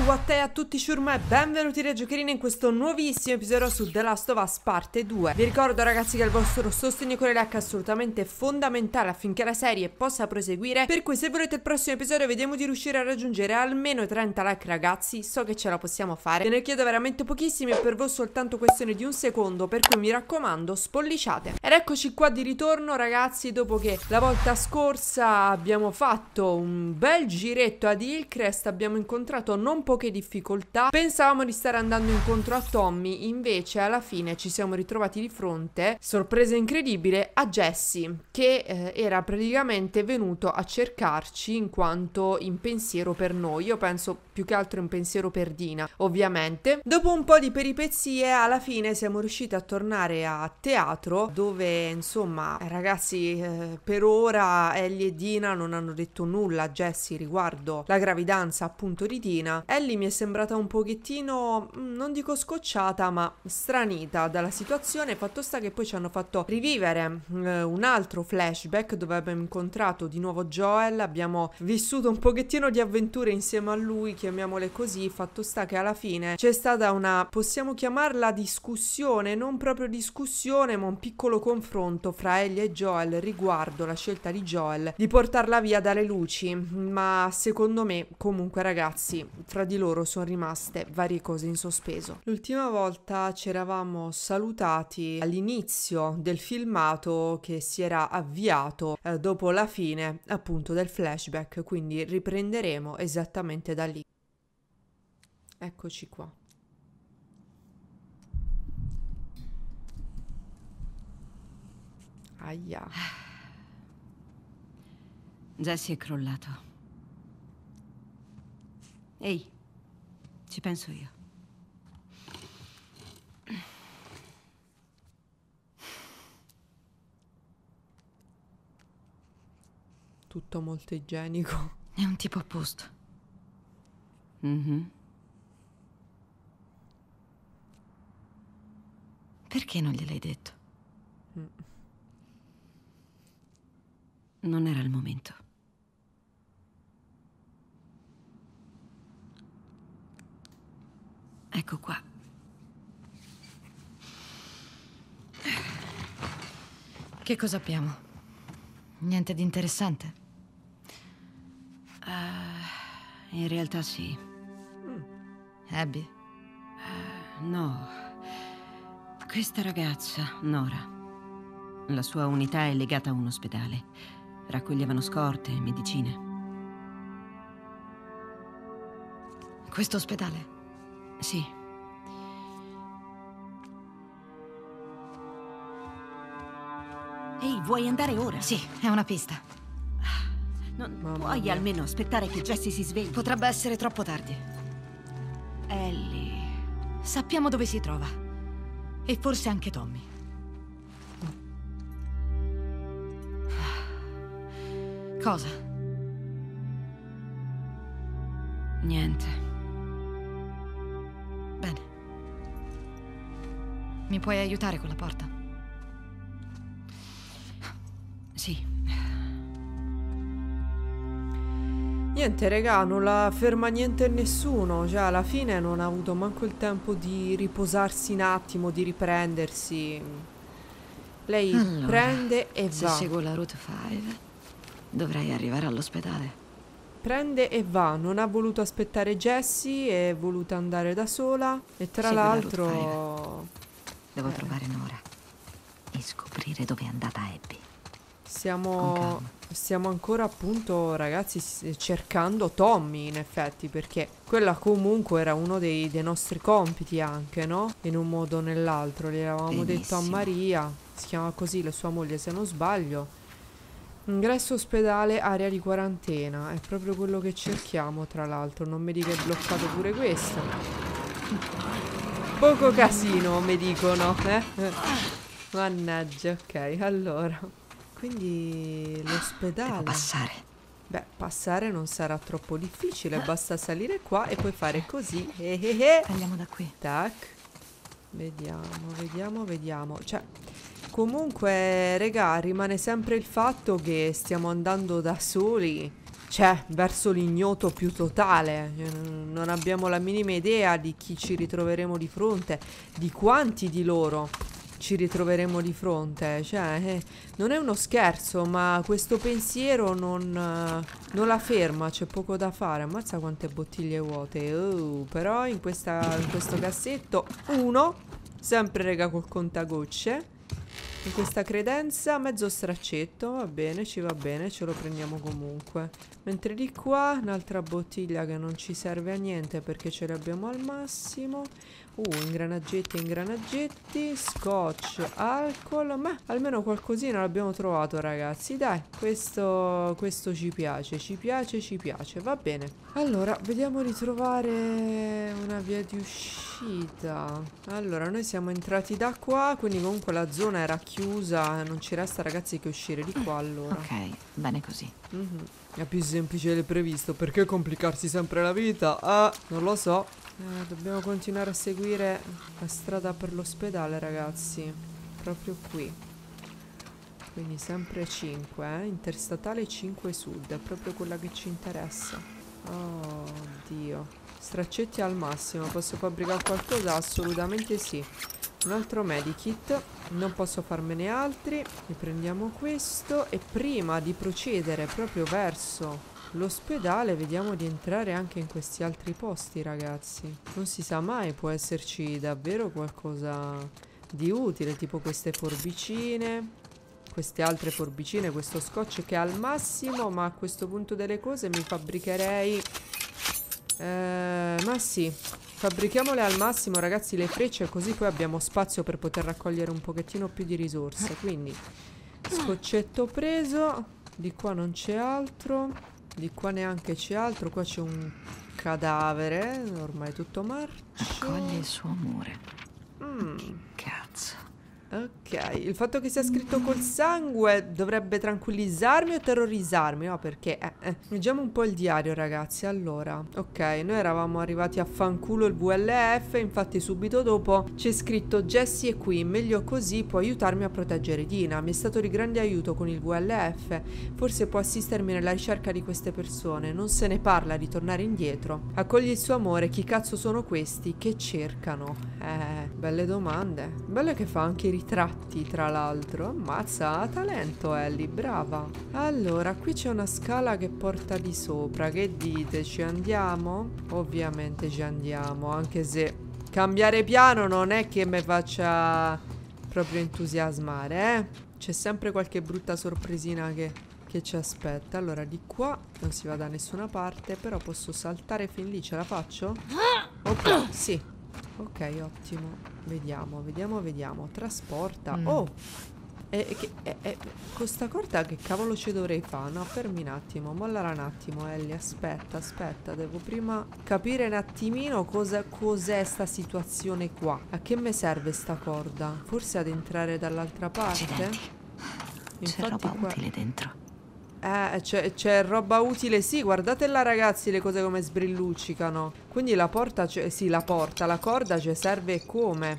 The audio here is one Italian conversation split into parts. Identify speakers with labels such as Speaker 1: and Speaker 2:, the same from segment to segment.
Speaker 1: what è a tutti ciurma e benvenuti Giocherine in questo nuovissimo episodio su The Last of Us parte 2. Vi ricordo ragazzi che il vostro sostegno con le like è assolutamente fondamentale affinché la serie possa proseguire, per cui se volete il prossimo episodio vediamo di riuscire a raggiungere almeno i 30 like ragazzi, so che ce la possiamo fare, ve ne chiedo veramente pochissimi e per voi soltanto questione di un secondo, per cui mi raccomando spolliciate. Ed eccoci qua di ritorno ragazzi, dopo che la volta scorsa abbiamo fatto un bel giretto ad Hillcrest, abbiamo incontrato non poche difficoltà. Pensavamo di stare andando incontro a Tommy, invece alla fine ci siamo ritrovati di fronte, sorpresa incredibile, a Jesse, che era praticamente venuto a cercarci in quanto in pensiero per noi. Io penso più che altro in pensiero per Dina, ovviamente. Dopo un po' di peripezie alla fine siamo riusciti a tornare a teatro, dove insomma ragazzi per ora Ellie e Dina non hanno detto nulla a Jesse riguardo la gravidanza appunto di Dina. Ellie mi è sembrata un pochettino, non dico scocciata, ma stranita dalla situazione. Fatto sta che poi ci hanno fatto rivivere un altro flashback dove abbiamo incontrato di nuovo Joel, abbiamo vissuto un pochettino di avventure insieme a lui, chiamiamole così. Fatto sta che alla fine c'è stata una, possiamo chiamarla discussione, non proprio discussione, ma un piccolo confronto fra Ellie e Joel riguardo la scelta di Joel di portarla via dalle luci, ma secondo me comunque ragazzi fra di loro sono rimaste varie cose in sospeso. L'ultima volta ci eravamo salutati all'inizio del filmato che si era avviato dopo la fine appunto del flashback, quindi riprenderemo esattamente da lì. Eccoci qua. Aia.
Speaker 2: Jesse è crollato. Ehi, ci penso io.
Speaker 1: Tutto molto igienico.
Speaker 2: È un tipo a posto. Perché non gliel'hai detto? Non era il momento. Ecco qua. Che cosa abbiamo? Niente di interessante? In realtà sì. Abby? No. Questa ragazza, Nora. La sua unità è legata a un ospedale. Raccoglievano scorte e medicine. Questo ospedale? Sì. Ehi, vuoi andare ora? Sì, è una pista. Non puoi almeno aspettare che Jesse si svegli? Potrebbe essere troppo tardi. Ellie. Sappiamo dove si trova. E forse anche Tommy. Cosa? Niente. Bene. Mi puoi aiutare con la porta? Sì.
Speaker 1: Niente regà, non la ferma niente nessuno, cioè alla fine non ha avuto manco il tempo di riposarsi un attimo, di riprendersi. Lei
Speaker 2: allora,
Speaker 1: prende e
Speaker 2: se
Speaker 1: va.
Speaker 2: Se seguo la Route 5 dovrei arrivare all'ospedale.
Speaker 1: Prende e va, non ha voluto aspettare Jessie, è voluta andare da sola e tra
Speaker 2: Segui la
Speaker 1: l'altro
Speaker 2: devo trovare Nora e scoprire dove è andata Abby.
Speaker 1: stiamo ancora appunto ragazzi cercando Tommy in effetti, perché quella comunque era uno dei nostri compiti anche, no? In un modo o nell'altro, gli avevamo detto a Maria, si chiama così la sua moglie se non sbaglio. Ingresso ospedale, area di quarantena, è proprio quello che cerchiamo tra l'altro, non mi dica che è bloccato pure questo. Poco casino mi dicono, Mannaggia, ok, allora. Quindi l'ospedale.
Speaker 2: Devo passare.
Speaker 1: Beh, passare non sarà troppo difficile, basta salire qua e poi fare così.
Speaker 2: Andiamo da qui.
Speaker 1: Tac. Vediamo. Cioè, comunque, regà, rimane sempre il fatto che stiamo andando da soli cioè, verso l'ignoto più totale. Non abbiamo la minima idea di chi ci ritroveremo di fronte, di quanti di loro ci ritroveremo di fronte. Cioè, non è uno scherzo, ma questo pensiero non la ferma, c'è poco da fare. Ammazza quante bottiglie vuote. Però in questo cassetto, uno, sempre rega col contagocce. In questa credenza mezzo straccetto, va bene, ci va bene, ce lo prendiamo comunque. Mentre di qua un'altra bottiglia che non ci serve a niente perché ce le abbiamo al massimo. Ingranaggetti, scotch, alcol. Ma almeno qualcosina l'abbiamo trovato, ragazzi. Dai, questo ci piace, ci piace, va bene. Allora, vediamo di trovare una via di uscita. Allora, noi siamo entrati da qua, quindi comunque la zona era chiusa. Non ci resta, ragazzi, che uscire di qua, allora.
Speaker 2: Ok, bene così.
Speaker 1: È più semplice del previsto. Perché complicarsi sempre la vita? Ah, non lo so. Dobbiamo continuare a seguire la strada per l'ospedale, ragazzi. Proprio qui. Quindi sempre 5, Interstatale 5 Sud. È proprio quella che ci interessa. Oh, Dio. Straccetti al massimo. Posso fabbricare qualcosa? Assolutamente sì. Un altro medikit. Non posso farmene altri. Riprendiamo questo. E prima di procedere proprio verso l'ospedale, vediamo di entrare anche in questi altri posti, ragazzi. Non si sa mai, può esserci davvero qualcosa di utile, tipo queste forbicine, queste altre forbicine, questo scotch che è al massimo, ma a questo punto delle cose mi fabbricherei... ma sì, fabbrichiamole al massimo, ragazzi, le frecce, così poi abbiamo spazio per poter raccogliere un pochettino più di risorse. Quindi, scoccetto preso, di qua non c'è altro. Di qua neanche c'è altro. Qua c'è un cadavere. Ormai tutto marcio.
Speaker 2: Raccoglie il suo amore. Cazzo.
Speaker 1: Ok, il fatto che sia scritto col sangue dovrebbe tranquillizzarmi o terrorizzarmi? No, perché leggiamo un po' il diario, ragazzi. Allora, ok, noi eravamo arrivati a fanculo il VLF. Infatti subito dopo c'è scritto: Jessie è qui, meglio così, può aiutarmi a proteggere Dina. Mi è stato di grande aiuto con il VLF. Forse può assistermi nella ricerca di queste persone. Non se ne parla di tornare indietro. Accoglie il suo amore. Chi cazzo sono questi? Che cercano? Belle domande. Bello che fa anche i ritratti, tra l'altro. Ammazza, ha talento Ellie, brava. Allora, qui c'è una scala che porta di sopra. Che dite, ci andiamo? Ovviamente ci andiamo, anche se cambiare piano non è che mi faccia proprio entusiasmare, C'è sempre qualche brutta sorpresina che ci aspetta. Allora, di qua non si va da nessuna parte, però posso saltare fin lì, ce la faccio? Ok, sì. Ok, ottimo. Vediamo. Trasporta. Oh! Con sta corda che cavolo ci dovrei fare? No, fermi un attimo, mollala un attimo, Ellie. Aspetta. Devo prima capire un attimino cos'è sta situazione qua. A che me serve sta corda? Forse ad entrare dall'altra parte?
Speaker 2: C'è roba utile dentro.
Speaker 1: C'è roba utile, sì, guardate là, ragazzi, le cose come sbrilluccicano. Quindi la porta, sì, la corda ci serve come?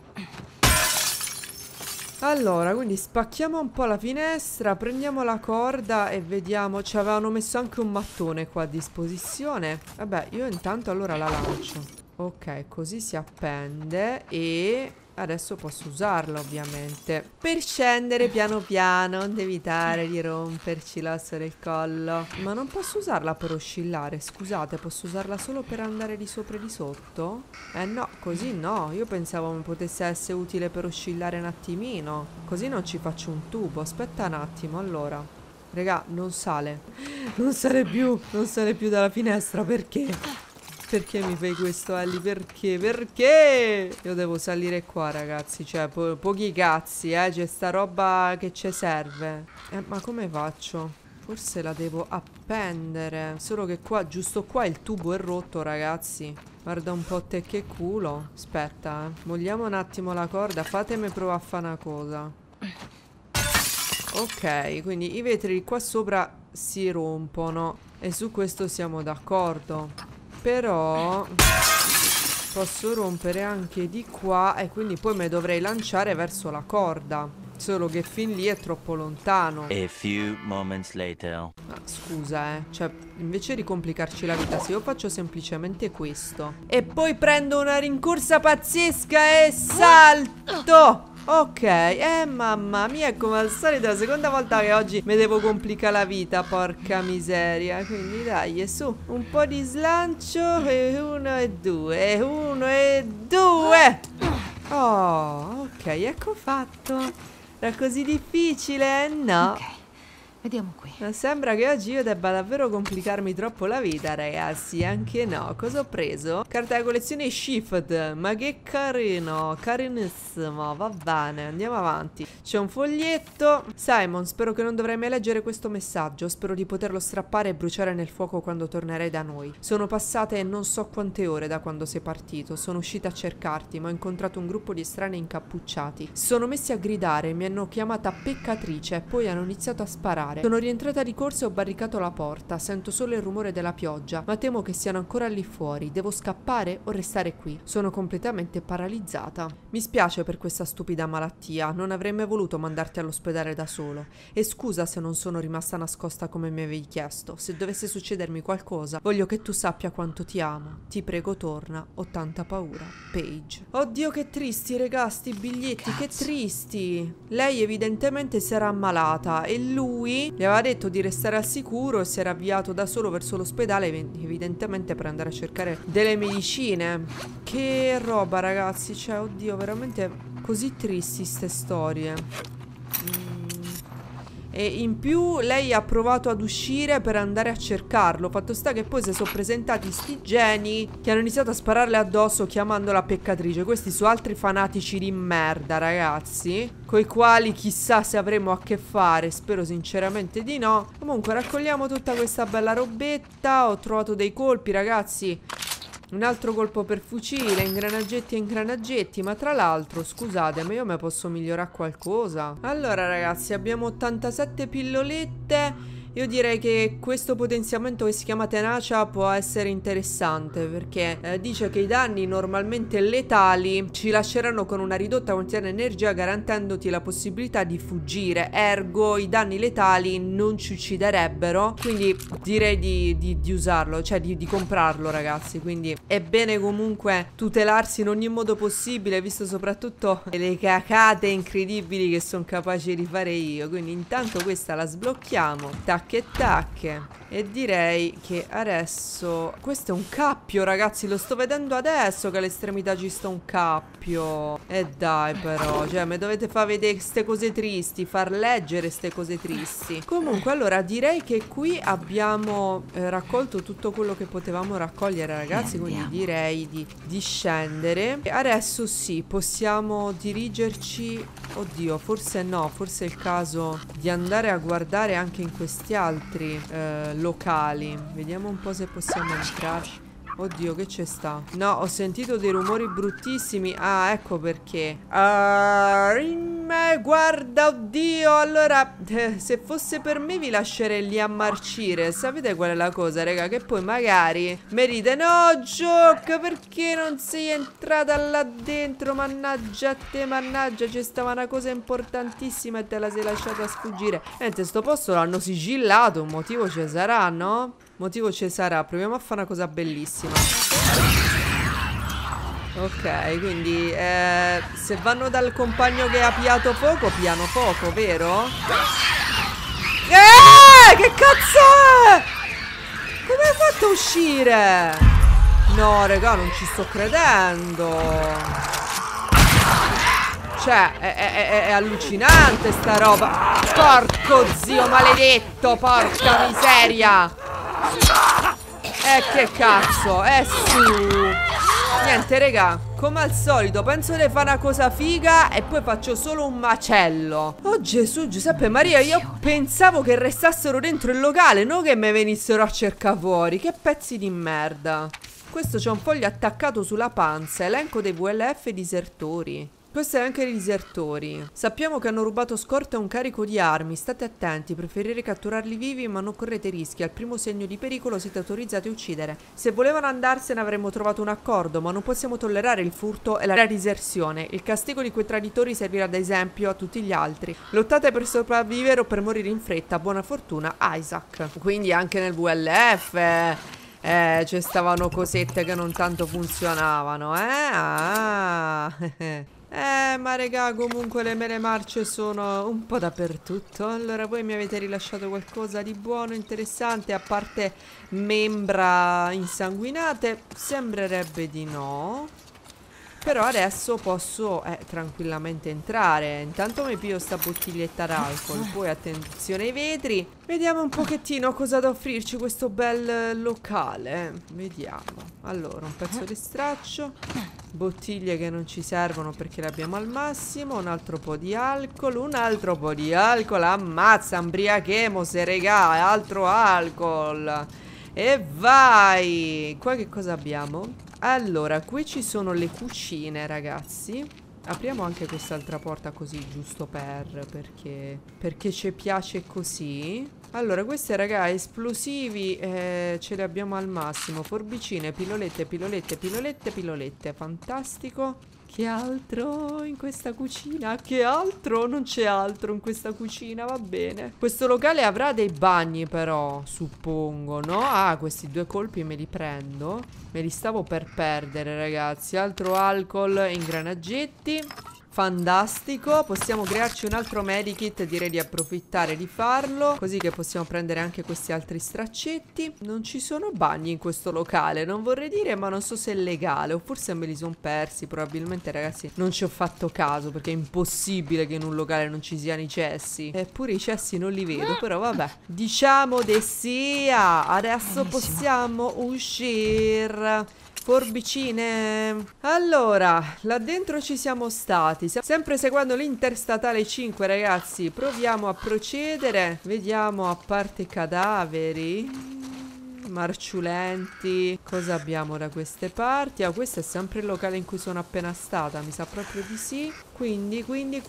Speaker 1: Allora, quindi spacchiamo un po' la finestra, prendiamo la corda e vediamo. Ci avevano messo anche un mattone qua a disposizione. Vabbè, io intanto allora la lancio. Ok, così si appende e... adesso posso usarla, ovviamente, per scendere piano piano, ad evitare di romperci l'osso del collo. Ma non posso usarla per oscillare, scusate, posso usarla solo per andare di sopra e di sotto? No, così no, io pensavo mi potesse essere utile per oscillare un attimino. Così non ci faccio un tubo, aspetta un attimo, allora. Raga, non sale più dalla finestra, perché? Perché mi fai questo, Ellie? Perché? Io devo salire qua, ragazzi. Cioè, pochi cazzi, C'è sta roba che ci serve. Ma come faccio? Forse la devo appendere. Solo che qua, giusto qua, il tubo è rotto, ragazzi. Guarda un po' te che culo. Aspetta, Mogliamo un attimo la corda. Fatemi provare a fare una cosa. Ok, quindi i vetri qua sopra si rompono. E su questo siamo d'accordo. Però posso rompere anche di qua e quindi poi mi dovrei lanciare verso la corda. Solo che fin lì è troppo lontano.
Speaker 3: A few moments later.
Speaker 1: Ma scusa, cioè, invece di complicarci la vita, se io faccio semplicemente questo e poi prendo una rincorsa pazzesca e salto. Ok, mamma mia, è come al solito la seconda volta che oggi mi devo complicare la vita, porca miseria. Quindi dai, su, un po' di slancio e 1 e 2, e 1 e 2. Oh, ok, ecco fatto. Era così difficile? No.
Speaker 2: Ok, vediamo qui.
Speaker 1: Non sembra che oggi io debba davvero complicarmi troppo la vita, ragazzi. Anche no. Cosa ho preso? Carta da collezione Shift. Ma che carino, carinissimo. Va bene, andiamo avanti. C'è un foglietto. Simon, spero che non dovrai mai leggere questo messaggio. Spero di poterlo strappare e bruciare nel fuoco quando tornerai da noi. Sono passate non so quante ore da quando sei partito. Sono uscita a cercarti, ma ho incontrato un gruppo di estranei incappucciati. Si sono messi a gridare, mi hanno chiamata peccatrice e poi hanno iniziato a sparare. Sono rientrata di corsa e ho barricato la porta. Sento solo il rumore della pioggia, ma temo che siano ancora lì fuori. Devo scappare o restare qui? Sono completamente paralizzata. Mi spiace per questa stupida malattia. Non avrei mai voluto mandarti all'ospedale da solo. E scusa se non sono rimasta nascosta come mi avevi chiesto. Se dovesse succedermi qualcosa, voglio che tu sappia quanto ti amo. Ti prego, torna. Ho tanta paura. Paige. Oddio, che tristi, regà, sti biglietti. Che tristi. Lei evidentemente si era ammalata e lui gli aveva detto di restare al sicuro e si era avviato da solo verso l'ospedale, evidentemente per andare a cercare delle medicine. Che roba, ragazzi, cioè, oddio, veramente così tristi ste storie. E in più lei ha provato ad uscire per andare a cercarlo. Fatto sta che poi si sono presentati sti geni che hanno iniziato a spararle addosso chiamandola peccatrice. Questi sono altri fanatici di merda, ragazzi, coi quali chissà se avremo a che fare. Spero sinceramente di no. Comunque raccogliamo tutta questa bella robetta. Ho trovato dei colpi, ragazzi. Un altro colpo per fucile, ingranaggetti e ingranaggetti. Ma tra l'altro, scusate, ma io me posso migliorare qualcosa? Allora ragazzi, abbiamo 87 pillolette. Io direi che questo potenziamento che si chiama tenacia può essere interessante, perché dice che i danni normalmente letali ci lasceranno con una ridotta quantità di energia, garantendoti la possibilità di fuggire. Ergo i danni letali non ci ucciderebbero, quindi direi di usarlo, cioè di comprarlo, ragazzi. Quindi è bene comunque tutelarsi in ogni modo possibile, visto soprattutto le cacate incredibili che sono capace di fare io. Quindi intanto questa la sblocchiamo. Tac e tac. E direi che adesso questo è un cappio, ragazzi. Lo sto vedendo adesso che all'estremità ci sta un cappio. E dai, però, cioè, mi dovete far vedere queste cose tristi, far leggere queste cose tristi. Comunque, allora, direi che qui abbiamo raccolto tutto quello che potevamo raccogliere, ragazzi. Quindi direi di scendere. E adesso sì, possiamo dirigerci. Oddio, forse no, forse è il caso di andare a guardare anche in questi altri locali. Vediamo un po' se possiamo entrare. Oddio, che c'è sta? No, ho sentito dei rumori bruttissimi. Ah, ecco perché. Guarda, oddio. Allora, se fosse per me vi lascerei lì a marcire. Sapete qual è la cosa, raga? Che poi magari mi dite: no, Joke, perché non sei entrata là dentro? Mannaggia a te, mannaggia. C'è stava una cosa importantissima e te la sei lasciata sfuggire. Niente, sto posto l'hanno sigillato. Un motivo ci sarà, no? Motivo ci sarà. Proviamo a fare una cosa bellissima. Ok, quindi se vanno dal compagno che ha piato poco, piano poco, vero? Che cazzo è? Come hai fatto a uscire? No, raga, non ci sto credendo. Cioè, è allucinante sta roba. Porco zio maledetto, porca miseria. Che cazzo, su. Niente, raga, come al solito penso di fare una cosa figa e poi faccio solo un macello. Oh Gesù, Giuseppe Maria, io pensavo che restassero dentro il locale, non che mi venissero a cercare fuori. Che pezzi di merda. Questo c'è un foglio attaccato sulla panza. Elenco dei VLF disertori. Questo è anche i disertori. Sappiamo che hanno rubato scorta un carico di armi. State attenti, preferirei catturarli vivi, ma non correte rischi. Al primo segno di pericolo siete autorizzati a uccidere. Se volevano andarsene avremmo trovato un accordo, ma non possiamo tollerare il furto e la diserzione. Il castigo di quei traditori servirà da esempio a tutti gli altri. Lottate per sopravvivere o per morire in fretta. Buona fortuna, Isaac. Quindi anche nel VLF ci stavano cosette che non tanto funzionavano, ma regà, comunque le mele marce sono un po' dappertutto. Allora, voi mi avete rilasciato qualcosa di buono, interessante, a parte membra insanguinate? Sembrerebbe di no. Però adesso posso tranquillamente entrare. Intanto mi pio sta bottiglietta d'alcol. Poi attenzione ai vetri. Vediamo un pochettino cosa da offrirci questo bel locale. Vediamo. Allora, un pezzo di straccio. Bottiglie che non ci servono perché le abbiamo al massimo. Un altro po' di alcol. Un altro po' di alcol. Ammazza, imbriachemose, regà. Altro alcol. E vai. Qua che cosa abbiamo? Allora, qui ci sono le cucine, ragazzi. Apriamo anche quest'altra porta così, giusto perché ci piace così. Allora, queste, raga, esplosivi ce li abbiamo al massimo. Forbicine, pillolette, pillolette, pillolette, pillolette. Fantastico. Che altro in questa cucina? Che altro? Non c'è altro in questa cucina, va bene. Questo locale avrà dei bagni però, suppongo, no? Ah, questi due colpi me li prendo. Me li stavo per perdere, ragazzi. Altro alcol e ingranaggetti. Fantastico, possiamo crearci un altro medikit, direi di approfittare di farlo, così che possiamo prendere anche questi altri straccetti. Non ci sono bagni in questo locale, non vorrei dire, ma non so se è legale, o forse me li sono persi, probabilmente, ragazzi, non ci ho fatto caso, perché è impossibile che in un locale non ci siano i cessi. Eppure i cessi non li vedo, però vabbè. Diciamo de sia, adesso possiamo uscire. Forbicine. Allora, là dentro ci siamo stati. Sempre seguendo l'interstatale 5, ragazzi. Proviamo a procedere. Vediamo, a parte cadaveri, marciulenti, cosa abbiamo da queste parti? Ah, questo è sempre il locale in cui sono appena stata. Mi sa proprio di sì. Quindi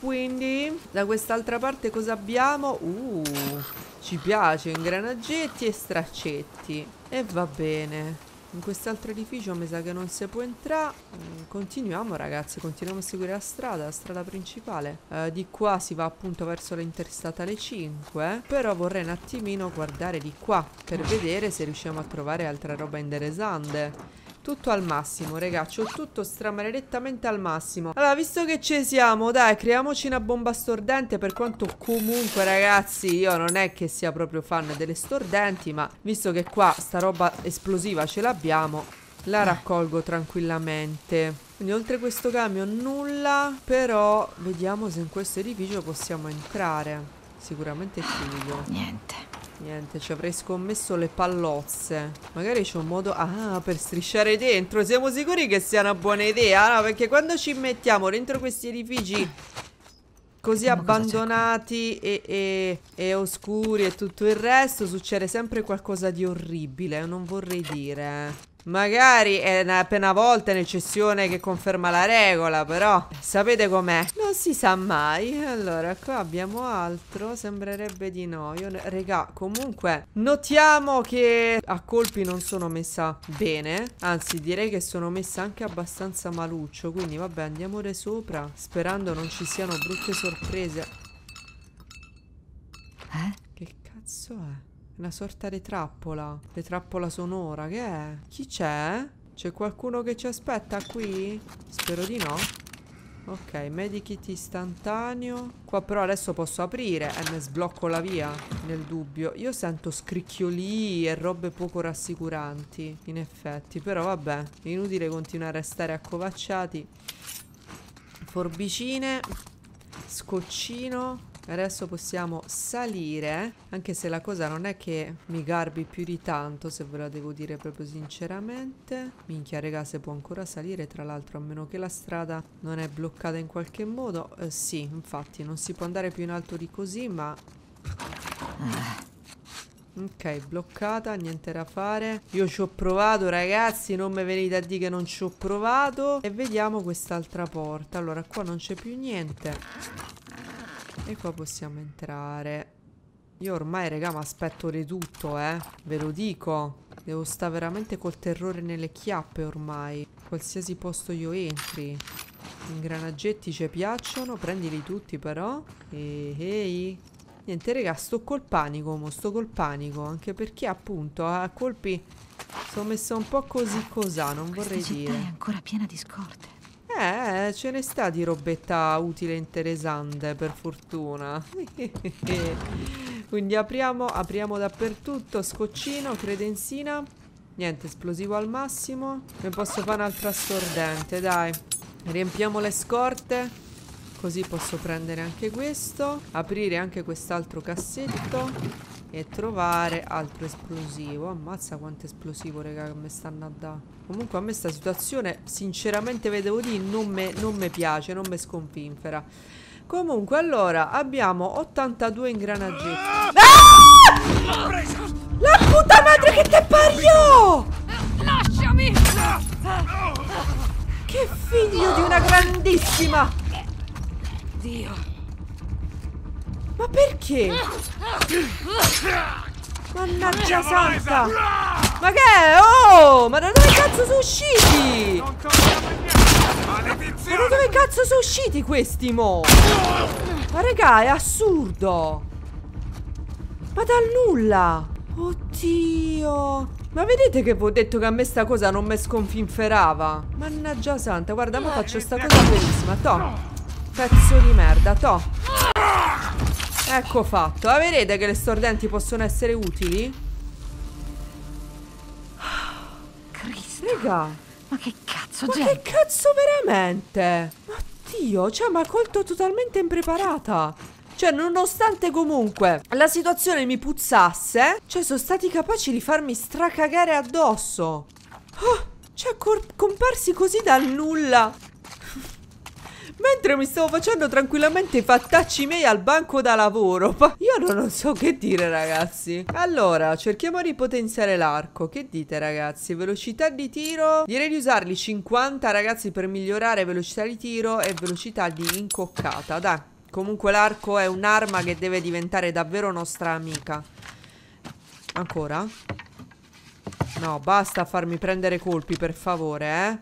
Speaker 1: da quest'altra parte cosa abbiamo? Ci piace, ingranaggetti e straccetti. E va bene. In quest'altro edificio mi sa che non si può entrare. Continuiamo, ragazzi, continuiamo a seguire la strada principale. Di qua si va appunto verso l'interstatale 5. Però vorrei un attimino guardare di qua per vedere se riusciamo a trovare altra roba interessante. Tutto al massimo, ragazzi, ho tutto stramaledettamente al massimo. Allora, visto che ci siamo, dai, creiamoci una bomba stordente. Per quanto comunque, ragazzi, io non è che sia proprio fan delle stordenti, ma visto che qua sta roba esplosiva ce l'abbiamo, la raccolgo tranquillamente. Quindi oltre questo camion nulla. Però vediamo se in questo edificio possiamo entrare. Sicuramente è chiuso. Niente, ci avrei scommesso le pallozze. Magari c'è un modo... Ah, per strisciare dentro. Siamo sicuri che sia una buona idea? No, perché quando ci mettiamo dentro questi edifici così abbandonati e oscuri e tutto il resto, succede sempre qualcosa di orribile. Non vorrei dire. Magari è una volta un'eccezione che conferma la regola, però sapete com'è? Non si sa mai. Allora, qua abbiamo altro. Sembrerebbe di no. Regà, comunque notiamo che a colpi non sono messa bene. Anzi, direi che sono messa anche abbastanza maluccio. Quindi vabbè, andiamo da sopra, sperando non ci siano brutte sorprese. Che cazzo è? Una sorta di trappola. Le trappola sonora. Che è? Chi c'è? C'è qualcuno che ci aspetta qui? Spero di no. Ok, medikit istantaneo. Qua però adesso posso aprire e ne sblocco la via, nel dubbio. Io sento scricchioli e robe poco rassicuranti, in effetti. Però vabbè, inutile continuare a stare accovacciati. Forbicine. Scoccino. Adesso possiamo salire, anche se la cosa non è che mi garbi più di tanto, se ve la devo dire proprio sinceramente. Minchia, raga, se può ancora salire, tra l'altro, a meno che la strada non è bloccata in qualche modo. Sì, infatti, non si può andare più in alto di così, ma... Ok, bloccata, niente da fare. Io ci ho provato, ragazzi, non mi venite a dire che non ci ho provato. E vediamo quest'altra porta. Allora, qua non c'è più niente. E qua possiamo entrare. Io ormai, raga, mi aspetto di tutto, ve lo dico. Devo stare veramente col terrore nelle chiappe ormai. Qualsiasi posto io entri. Ingranaggetti ci piacciono, prendili tutti però. Ehi. Niente, raga, sto col panico, anche perché appunto a colpi sono messa un po' così cosà, non vorrei dire.
Speaker 2: Questa città è ancora piena di scorte.
Speaker 1: Ce ne sta di robetta utile e interessante, per fortuna. Quindi apriamo dappertutto, scoccino, credenzina. Niente, esplosivo al massimo. Ne posso fare un'altra stordente, dai. Riempiamo le scorte. Così posso prendere anche questo. Aprire anche quest'altro cassetto. E trovare altro esplosivo. Ammazza quanto esplosivo, raga, che mi stanno a dare. Comunque a me sta situazione, sinceramente ve devo dire, non mi piace, non mi sconfinfera. Comunque allora abbiamo 82 ingranaggetti. La puta madre che te pariò!
Speaker 2: Lasciami!
Speaker 1: Che figlio di una grandissima!
Speaker 2: Dio!
Speaker 1: Ma perché? Mannaggia santa! Ma che è? Oh! Ma da dove cazzo sono usciti? Ma da dove cazzo sono usciti questi mo? Ma raga, è assurdo! Ma dal nulla! Oddio! Ma vedete che vi ho detto che a me sta cosa non mi sconfinferava? Mannaggia santa, guarda, ma faccio sta cosa bellissima, toh! Pezzo di merda, toh! Ecco fatto. Ma vedete che le stordenti possono essere utili?
Speaker 2: Cristo!
Speaker 1: Raga!
Speaker 2: Ma che cazzo,
Speaker 1: Ma
Speaker 2: gente?
Speaker 1: che cazzo veramente? Oddio, cioè mi ha colto totalmente impreparata. Cioè, nonostante comunque la situazione mi puzzasse, cioè sono stati capaci di farmi stracagare addosso. Cioè, comparsi così dal nulla. Mentre mi stavo facendo tranquillamente i fattacci miei al banco da lavoro. Ma io non so che dire, ragazzi. Allora, cerchiamo di potenziare l'arco. Che dite, ragazzi? Velocità di tiro. Direi di usarli 50, ragazzi, per migliorare velocità di tiro e velocità di incoccata. Dai. Comunque l'arco è un'arma che deve diventare davvero nostra amica. Ancora? No, basta farmi prendere colpi, per favore,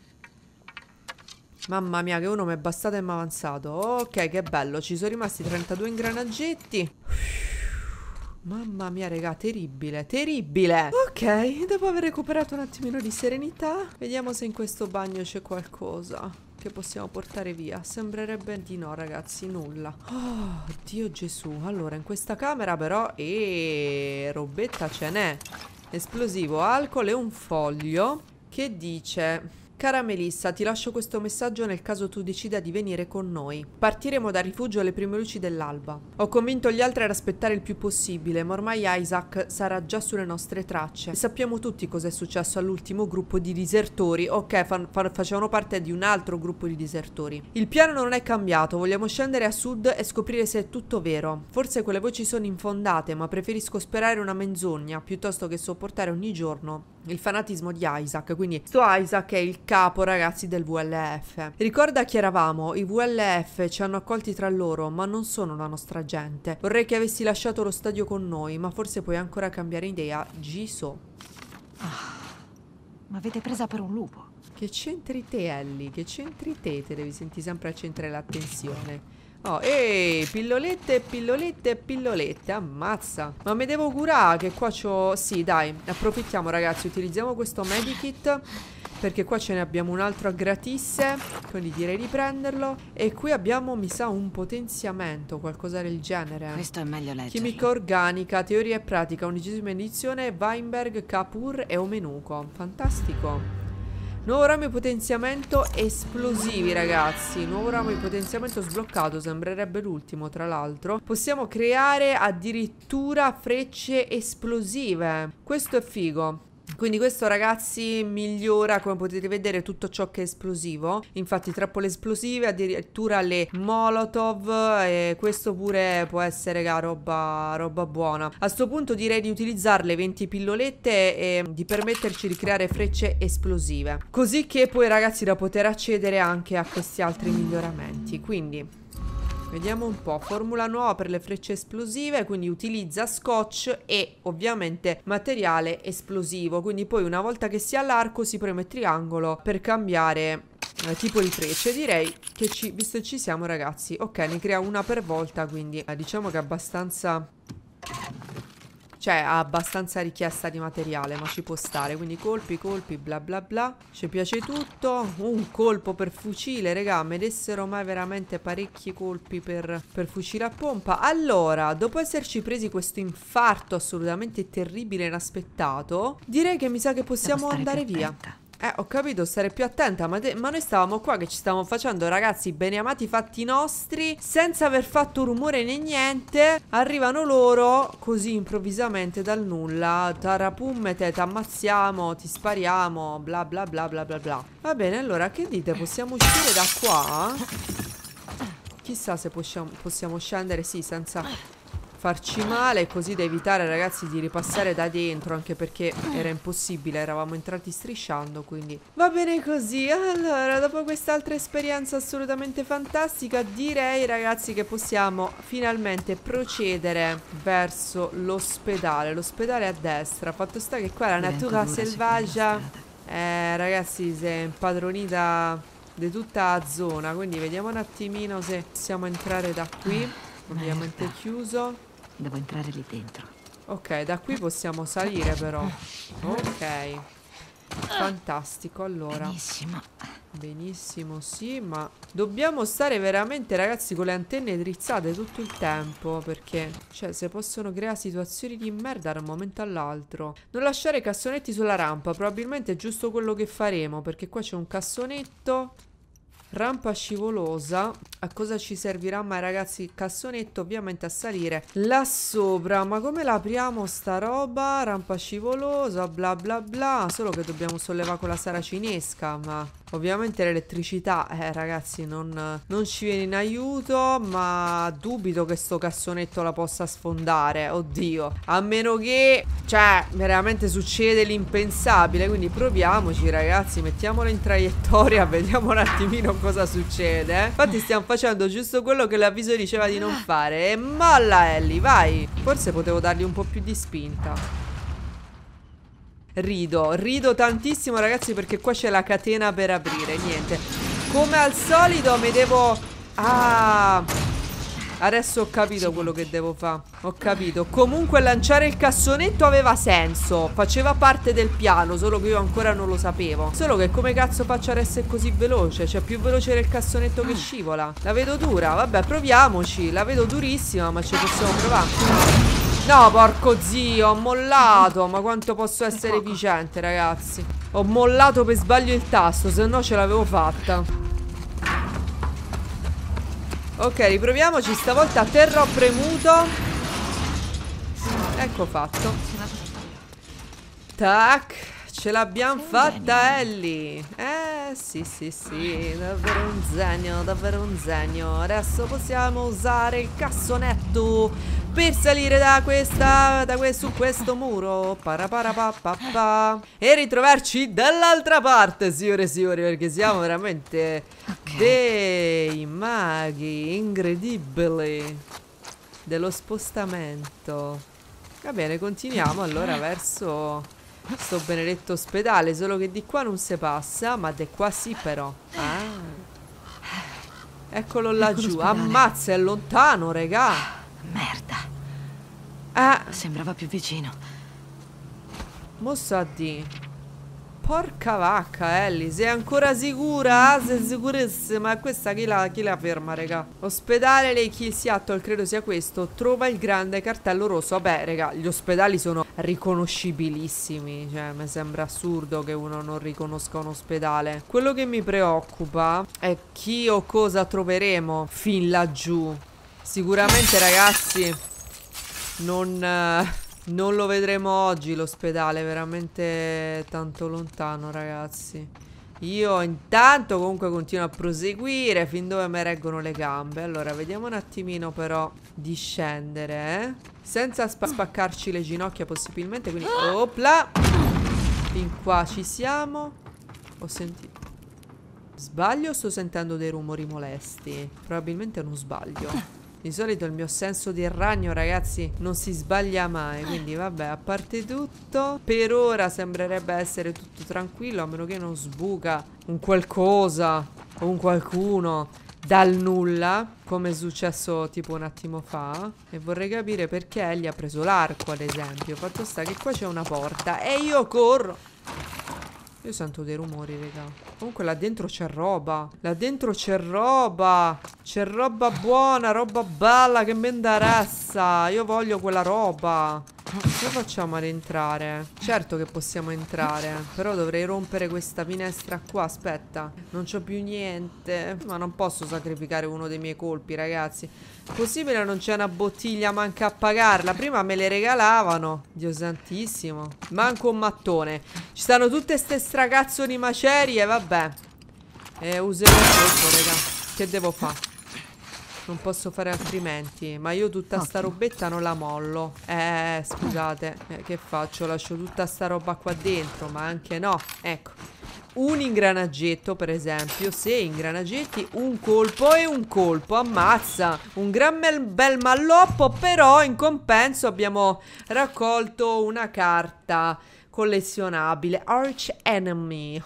Speaker 1: Mamma mia, che uno mi è bastato e mi ha avanzato. Ok, che bello, ci sono rimasti 32 ingranaggetti. Mamma mia, raga, terribile, terribile. Ok, dopo aver recuperato un attimino di serenità, vediamo se in questo bagno c'è qualcosa che possiamo portare via. Sembrerebbe di no, ragazzi, nulla. Oh, Dio Gesù. Allora, in questa camera però robetta ce n'è. Esplosivo, alcol e un foglio che dice: cara Melissa, ti lascio questo messaggio nel caso tu decida di venire con noi. Partiremo dal rifugio alle prime luci dell'alba. Ho convinto gli altri ad aspettare il più possibile, ma ormai Isaac sarà già sulle nostre tracce. E sappiamo tutti cosa è successo all'ultimo gruppo di disertori. Ok, facevano parte di un altro gruppo di disertori. Il piano non è cambiato, vogliamo scendere a sud e scoprire se è tutto vero. Forse quelle voci sono infondate, ma preferisco sperare una menzogna piuttosto che sopportare ogni giorno il fanatismo di Isaac. Quindi sto Isaac è il capo, ragazzi, del VLF. Ricorda chi eravamo? I VLF ci hanno accolti tra loro, ma non sono la nostra gente. Vorrei che avessi lasciato lo stadio con noi, ma forse puoi ancora cambiare idea. Giso.
Speaker 2: Ma avete presa per un lupo.
Speaker 1: Che c'entri te, Ellie? Che c'entri te? Te devi sentire sempre al centro dell'attenzione. Oh, ehi, pillolette, pillolette, pillolette. Ammazza. Ma mi devo curare che qua c'ho... Sì, dai, approfittiamo, ragazzi. Utilizziamo questo medikit, perché qua ce ne abbiamo un altro a gratisse. Quindi direi di prenderlo. E qui abbiamo, mi sa, un potenziamento, qualcosa del genere.
Speaker 2: Questo è meglio leggerlo.
Speaker 1: Chimica organica, teoria e pratica, 11ª edizione, Weinberg, Kapur e Omenuco. Fantastico. Nuovo ramo di potenziamento esplosivi, ragazzi. Nuovo ramo di potenziamento sbloccato. Sembrerebbe l'ultimo, tra l'altro. Possiamo creare addirittura frecce esplosive. Questo è figo. Quindi questo, ragazzi, migliora, come potete vedere, tutto ciò che è esplosivo. Infatti trappole esplosive, addirittura le molotov, e questo pure può essere, raga, roba buona. A sto punto direi di utilizzarle 20 pillolette e di permetterci di creare frecce esplosive, così che poi, ragazzi, da poter accedere anche a questi altri miglioramenti. Quindi vediamo un po', formula nuova per le frecce esplosive, quindi utilizza scotch e ovviamente materiale esplosivo. Quindi poi una volta che si ha l'arco si preme triangolo per cambiare tipo di frecce. Direi che visto che ci siamo, ragazzi, ok, ne crea una per volta, quindi diciamo che è abbastanza... cioè ha abbastanza richiesta di materiale, ma ci può stare. Quindi colpi, bla bla bla. Ci piace tutto. Un colpo per fucile, raga. Me dessero mai veramente parecchi colpi per fucile a pompa. Allora, dopo esserci presi questo infarto assolutamente terribile e inaspettato, direi che mi sa che possiamo andare via. Ho capito, stare più attenta, ma noi stavamo qua che ci stavamo facendo, ragazzi, beneamati fatti nostri, senza aver fatto rumore né niente. Arrivano loro così improvvisamente dal nulla. Tarapummete, t'ammazziamo, ti spariamo, bla bla bla bla bla bla. Va bene, allora, che dite? Possiamo uscire da qua? Chissà se possiamo scendere, sì, senza farci male, così da evitare, ragazzi, di ripassare da dentro, anche perché era impossibile, eravamo entrati strisciando, quindi va bene così. Allora, dopo quest'altra esperienza assolutamente fantastica, direi, ragazzi, che possiamo finalmente procedere verso l'ospedale. L'ospedale a destra. Fatto sta che qua la natura selvaggia, ragazzi, si è impadronita di tutta la zona, quindi vediamo un attimino se possiamo entrare da qui. Ovviamente chiuso.
Speaker 2: Devo entrare lì dentro.
Speaker 1: Ok, da qui possiamo salire però. Ok. Fantastico, allora.
Speaker 2: Benissimo.
Speaker 1: Benissimo, sì, ma dobbiamo stare veramente, ragazzi, con le antenne drizzate tutto il tempo, perché, cioè, se possono creare situazioni di merda da un momento all'altro. Non lasciare cassonetti sulla rampa, probabilmente è giusto quello che faremo, perché qua c'è un cassonetto. Rampa scivolosa. A cosa ci servirà mai, ragazzi, il cassonetto? Ovviamente a salire là sopra. Ma come la apriamo sta roba? Rampa scivolosa, bla bla bla. Solo che dobbiamo sollevare con la saracinesca. Ma ovviamente l'elettricità, ragazzi, non ci viene in aiuto. Ma dubito che sto cassonetto la possa sfondare. Oddio. A meno che, cioè, veramente succede l'impensabile. Quindi proviamoci, ragazzi. Mettiamolo in traiettoria. Vediamo un attimino cosa succede. Infatti stiamo facendo giusto quello che l'avviso diceva di non fare. E molla, Ellie, vai. Forse potevo dargli un po' più di spinta. Rido tantissimo, ragazzi, perché qua c'è la catena per aprire. Niente, come al solito mi devo... adesso ho capito quello che devo fare. Ho capito. Comunque lanciare il cassonetto aveva senso, faceva parte del piano, solo che io ancora non lo sapevo. Solo che come cazzo faccio ad essere così veloce? Cioè più veloce del cassonetto che scivola. La vedo dura, vabbè, proviamoci. La vedo durissima, ma ci possiamo provare. No, porco zio, ho mollato. Ma quanto posso essere efficiente, ragazzi. Ho mollato per sbaglio il tasto, se no ce l'avevo fatta. Ok, riproviamoci. Stavolta terrò premuto. Ecco fatto. Tac. Ce l'abbiamo fatta, Ellie. Sì, davvero un genio, davvero un genio. Adesso possiamo usare il cassonetto per salire su questo muro. Paraparapapapà. E ritrovarci dall'altra parte, signore e signori, perché siamo veramente dei maghi incredibili dello spostamento. Va bene, continuiamo allora verso sto benedetto ospedale. Solo che di qua non si passa, ma di qua sì però. Eccolo laggiù. Ammazza, è lontano, regà.
Speaker 2: Merda. Sembrava più vicino.
Speaker 1: Mosso a di. Porca vacca, Ellie, sei ancora sicura? Sei sicurissima? Questa chi la ferma, raga? Ospedale Lake Seattle, credo sia questo. Trova il grande cartello rosso. Vabbè, raga, gli ospedali sono riconoscibilissimi. Cioè, mi sembra assurdo che uno non riconosca un ospedale. Quello che mi preoccupa è chi o cosa troveremo fin laggiù. Sicuramente, ragazzi, non Non lo vedremo oggi l'ospedale, veramente tanto lontano, ragazzi. Io intanto comunque continuo a proseguire fin dove mi reggono le gambe. Allora, vediamo un attimino però di scendere, senza spaccarci le ginocchia possibilmente. Quindi, opla. Fin qua ci siamo. Ho sentito... Sbaglio o sto sentendo dei rumori molesti? Probabilmente non sbaglio. Di solito il mio senso di ragno, ragazzi, non si sbaglia mai. Quindi vabbè, a parte tutto, per ora sembrerebbe essere tutto tranquillo, a meno che non sbuca un qualcosa o un qualcuno dal nulla, come è successo tipo un attimo fa. E vorrei capire perché Ellie ha preso l'arco, ad esempio. Fatto sta che qua c'è una porta e io corro. Io sento dei rumori, raga. Comunque là dentro c'è roba. Là dentro c'è roba. C'è roba buona, roba bella che mi interessa. Io voglio quella roba. Come facciamo ad entrare? Certo che possiamo entrare, però dovrei rompere questa finestra qua. Aspetta, non c'ho più niente. Ma non posso sacrificare uno dei miei colpi, ragazzi. Possibile non c'è una bottiglia manca a pagarla? Prima me le regalavano. Dio santissimo. Manco un mattone. Ci stanno tutte ste stracazzo di macerie. Vabbè, userò il colpo, raga. Che devo fare? Non posso fare altrimenti. Ma io tutta sta robetta non la mollo. Scusate, che faccio? Lascio tutta sta roba qua dentro? Ma anche no. Ecco, un ingranaggetto per esempio. 6 ingranaggetti, un colpo e un colpo. Ammazza. Un gran bel malloppo. Però in compenso abbiamo raccolto una carta collezionabile, Arch Enemy.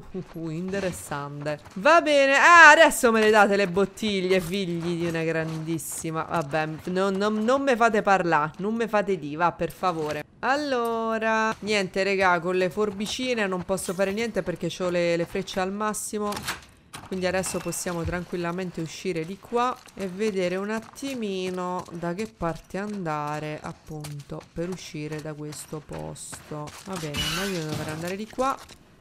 Speaker 1: Interessante. Va bene. Ah, adesso me le date le bottiglie, figli di una grandissima. Vabbè, non me fate parlare. Non me fate di, va, per favore. Allora, niente, raga, con le forbicine non posso fare niente perché ho le frecce al massimo. Quindi adesso possiamo tranquillamente uscire di qua e vedere un attimino da che parte andare, appunto, per uscire da questo posto. Va bene, immagino di dover andare di qua.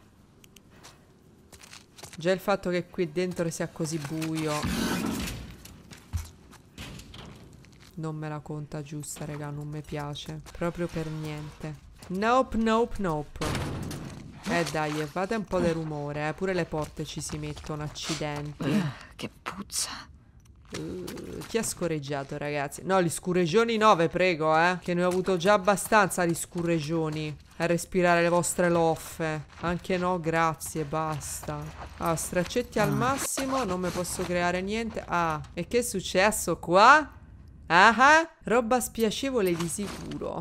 Speaker 1: Già il fatto che qui dentro sia così buio non me la conta giusta, raga, non mi piace proprio per niente. Nope, nope, nope. Dai, fate un po' di rumore, pure le porte ci si mettono, accidenti.
Speaker 2: Che puzza.
Speaker 1: Chi ha scorreggiato, ragazzi? No, gli scurreggioni no, ve prego, che ne ho avuto già abbastanza di scurreggioni a respirare le vostre loffe. Anche no, grazie, basta. Ah, straccetti al massimo, non mi posso creare niente. Ah, e che è successo qua? Ah, roba spiacevole di sicuro.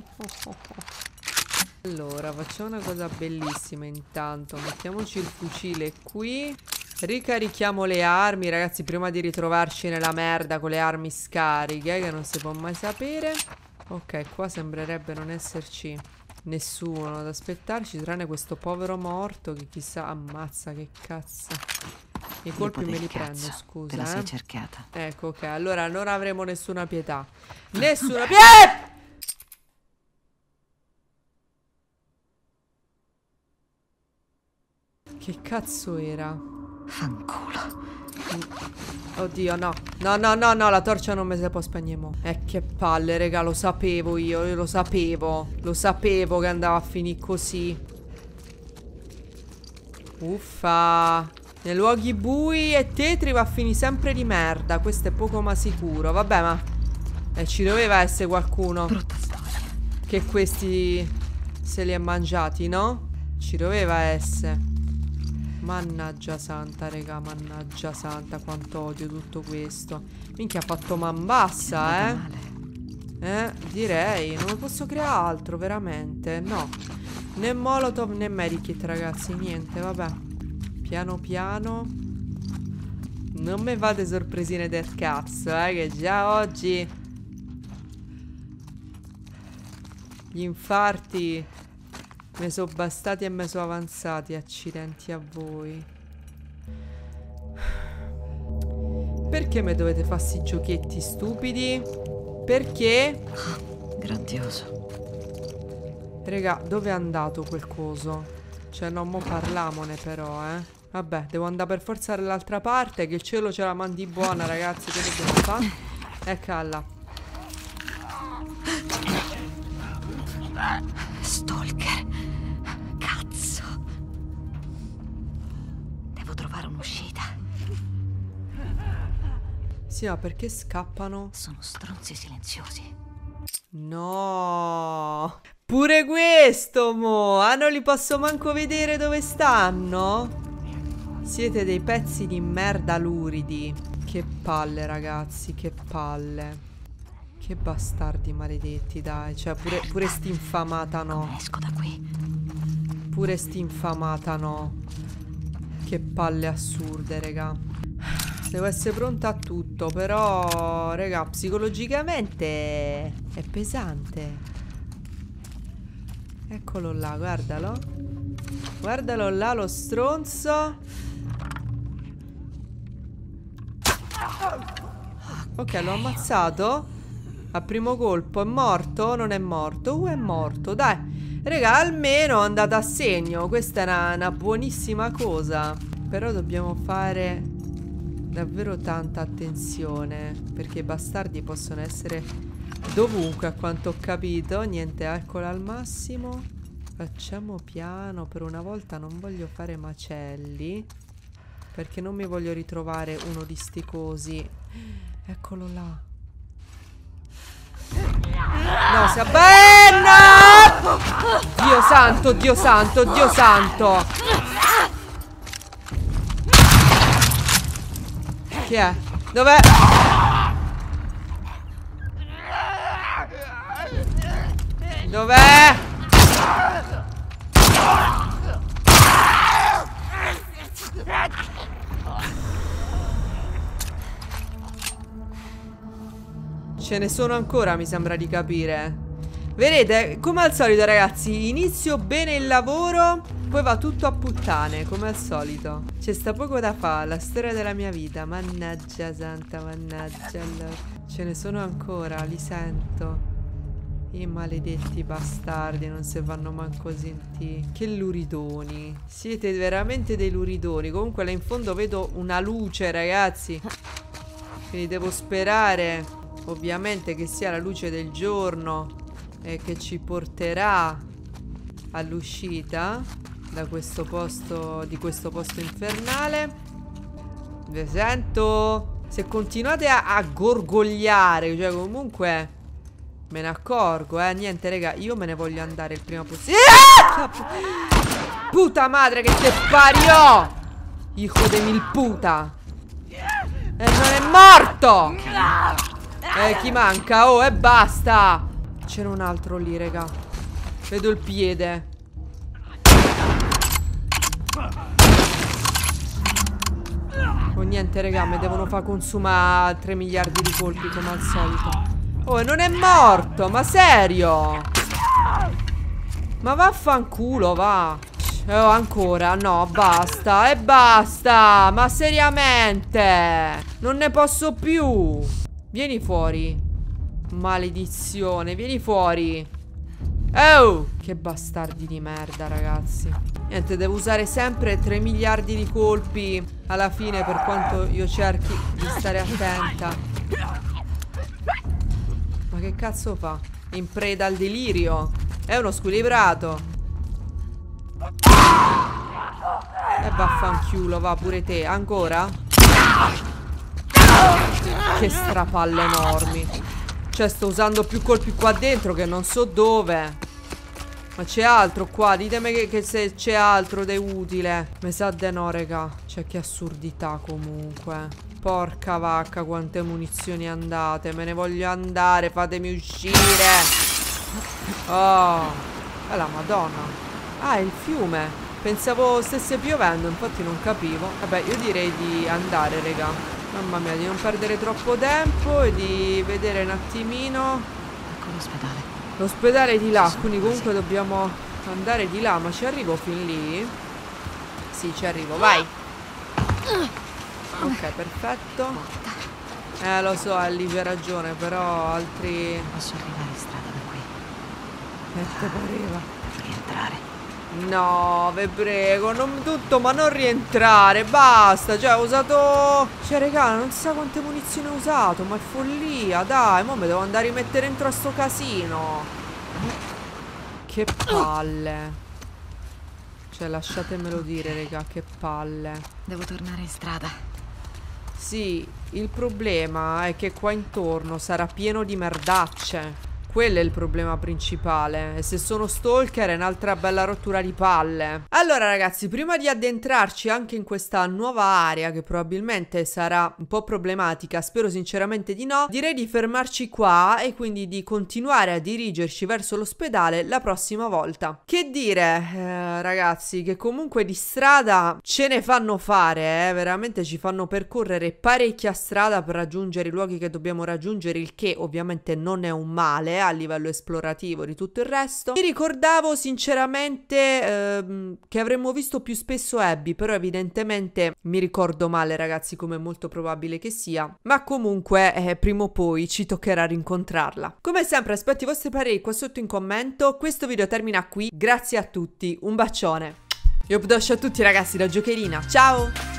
Speaker 1: Allora, facciamo una cosa bellissima intanto. Mettiamoci il fucile qui. Ricarichiamo le armi, ragazzi, prima di ritrovarci nella merda con le armi scariche, che non si può mai sapere. Ok, qua sembrerebbe non esserci nessuno ad aspettarci, tranne questo povero morto che chissà... Ammazza, che cazzo. I colpi me li prendo, scusa.
Speaker 2: Te la sei cercata.
Speaker 1: Ecco, ok, allora non avremo nessuna pietà. Nessuna pietà! Che cazzo era?
Speaker 2: Fanculo.
Speaker 1: Oddio, no. No, la torcia non me se può spegnere mo. Che palle, raga, lo sapevo io lo sapevo. Lo sapevo che andava a finire così. Uffa. Nei luoghi bui e tetri va a finire sempre di merda. Questo è poco ma sicuro. Vabbè, ma ci doveva essere qualcuno
Speaker 2: Brutta storia.
Speaker 1: che questi se li ha mangiati, no? Ci doveva essere. Mannaggia santa, raga, mannaggia santa, quanto odio tutto questo. Minchia, ha fatto man bassa, direi, non ne posso creare altro, veramente, no. Né molotov né medikit, ragazzi, niente, vabbè. Piano piano. Non me fate sorpresine del cazzo, che già oggi gli infarti me sono bastati e me sono avanzati, accidenti a voi. Perché me dovete fare sti giochetti stupidi? Perché?
Speaker 2: Grandioso.
Speaker 1: Raga, dove è andato quel coso? Cioè, non mo parlamone però, Vabbè, devo andare per forza dall'altra parte, che il cielo ce la mandi buona, ragazzi, che dobbiamo fare? Eccola.
Speaker 2: Stalker. Cazzo. Devo trovare un'uscita.
Speaker 1: Sì, ma perché scappano?
Speaker 2: Sono stronzi silenziosi.
Speaker 1: No. Pure questo, mo. Ah, non li posso manco vedere dove stanno? Siete dei pezzi di merda luridi. Che palle, ragazzi, che palle. Che bastardi maledetti, dai. Cioè, pure st'infamata no.
Speaker 2: Esco da qui.
Speaker 1: Pure st'infamata no. Che palle assurde, raga. Devo essere pronta a tutto, però, raga, psicologicamente è pesante. Eccolo là, guardalo. Guardalo là, lo stronzo. Ok, l'ho ammazzato. A primo colpo, è morto? Non è morto? È morto, dai. Raga, almeno è andata a segno. Questa è una buonissima cosa. Però dobbiamo fare davvero tanta attenzione, perché i bastardi possono essere dovunque, a quanto ho capito. Niente alcol al massimo. Facciamo piano. Per una volta non voglio fare macelli, perché non mi voglio ritrovare uno di sti cosi. Eccolo là. No, si abbenna! Dio santo, Dio santo, Dio santo. Chi è? Dov'è? Dov'è? Ce ne sono ancora, mi sembra di capire. Vedete, come al solito, ragazzi, inizio bene il lavoro, poi va tutto a puttane, come al solito. C'è sta poco da fare, la storia della mia vita. Mannaggia santa, mannaggia. Ce ne sono ancora, li sento. I maledetti bastardi, non se vanno manco sentì. Che luridoni. Siete veramente dei luridoni. Comunque là in fondo vedo una luce, ragazzi. Quindi devo sperare, ovviamente, che sia la luce del giorno e che ci porterà all'uscita da questo posto, di questo posto infernale. Vi sento. Se continuate a gorgogliare, cioè comunque me ne accorgo, niente, raga, io me ne voglio andare il prima possibile. Puta madre che te pariò, hijo de mil puta. E non è morto. Chi manca? Oh, e basta. C'era un altro lì, raga. Vedo il piede. Oh, niente, raga, mi devono far consumare 3 miliardi di colpi come al solito. Oh, e non è morto, ma serio? Ma vaffanculo, va. Oh, ancora, no, basta, e basta. Ma seriamente, non ne posso più. Vieni fuori. Maledizione, vieni fuori. Oh, che bastardi di merda, ragazzi. Niente, devo usare sempre 3 miliardi di colpi alla fine, per quanto io cerchi di stare attenta. Ma che cazzo fa? In preda al delirio. È uno squilibrato. E vaffanculo, va pure te. Ancora? Che strapalle enormi. Cioè, sto usando più colpi qua dentro che non so dove. Ma c'è altro qua? Ditemi che se c'è altro di utile. Mi sa de no, raga. Cioè, che assurdità comunque. Porca vacca, quante munizioni andate. Me ne voglio andare, fatemi uscire. Oh, è la madonna. Ah, è il fiume. Pensavo stesse piovendo, infatti non capivo. Vabbè, io direi di andare, raga. Mamma mia, di non perdere troppo tempo e di vedere un attimino.
Speaker 2: Ecco l'ospedale.
Speaker 1: L'ospedale è di là, quindi comunque dobbiamo andare di là. Ma ci arrivo fin lì? Sì, ci arrivo, vai. Ok, perfetto. Lo so, lì c'è ragione, però altri...
Speaker 2: Posso arrivare in strada da qui.
Speaker 1: Te pareva?
Speaker 2: Rientrare.
Speaker 1: No, ve prego, non tutto, ma non rientrare, basta. Cioè, ho usato... Cioè, raga, non si sa quante munizioni ho usato, ma è follia, dai. Mo' mi devo andare a rimettere dentro a sto casino. Che palle. Cioè, lasciatemelo dire, raga, che palle.
Speaker 2: Devo tornare in strada.
Speaker 1: Sì, il problema è che qua intorno sarà pieno di merdacce. Quello è il problema principale. E se sono stalker è un'altra bella rottura di palle. Allora ragazzi, prima di addentrarci anche in questa nuova area, che probabilmente sarà un po' problematica, spero sinceramente di no, direi di fermarci qua e quindi di continuare a dirigerci verso l'ospedale la prossima volta. Che dire, ragazzi, che comunque di strada ce ne fanno fare, veramente ci fanno percorrere parecchia strada per raggiungere i luoghi che dobbiamo raggiungere, il che ovviamente non è un male a livello esplorativo di tutto il resto. Mi ricordavo sinceramente che avremmo visto più spesso Abby, però evidentemente mi ricordo male ragazzi, come è molto probabile che sia, ma comunque prima o poi ci toccherà rincontrarla. Come sempre aspetto i vostri pareri qua sotto in commento. Questo video termina qui, grazie a tutti, un bacione e updosh a tutti ragazzi da Giocherina, ciao!